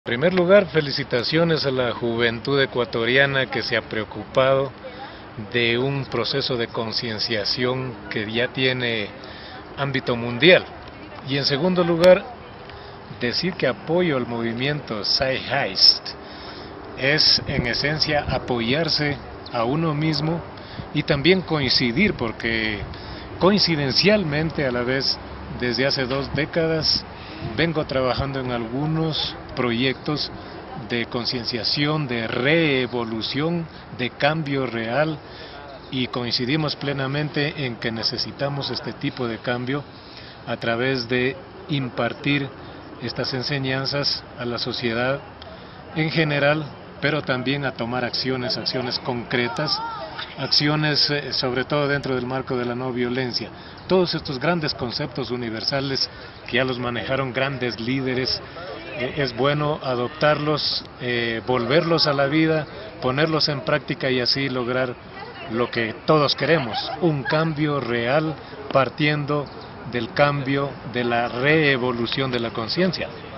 En primer lugar, felicitaciones a la juventud ecuatoriana que se ha preocupado de un proceso de concienciación que ya tiene ámbito mundial. Y en segundo lugar, decir que apoyo al movimiento Zeitgeist es en esencia apoyarse a uno mismo y también coincidir, porque coincidencialmente a la vez desde hace 2 décadas vengo trabajando en algunos proyectos de concienciación, de reevolución, de cambio real, y coincidimos plenamente en que necesitamos este tipo de cambio a través de impartir estas enseñanzas a la sociedad en general, pero también a tomar acciones concretas, acciones sobre todo dentro del marco de la no violencia. Todos estos grandes conceptos universales que ya los manejaron grandes líderes, es bueno adoptarlos, volverlos a la vida, ponerlos en práctica y así lograr lo que todos queremos, un cambio real partiendo del cambio de la reevolución de la conciencia.